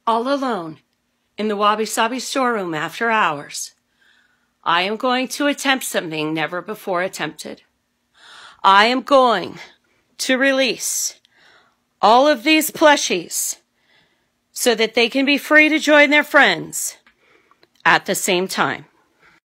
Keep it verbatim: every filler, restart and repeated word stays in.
all alone in the Wabi Sabi storeroom after hours, I am going to attempt something never before attempted. I am going to release all of these plushies so that they can be free to join their friends at the same time.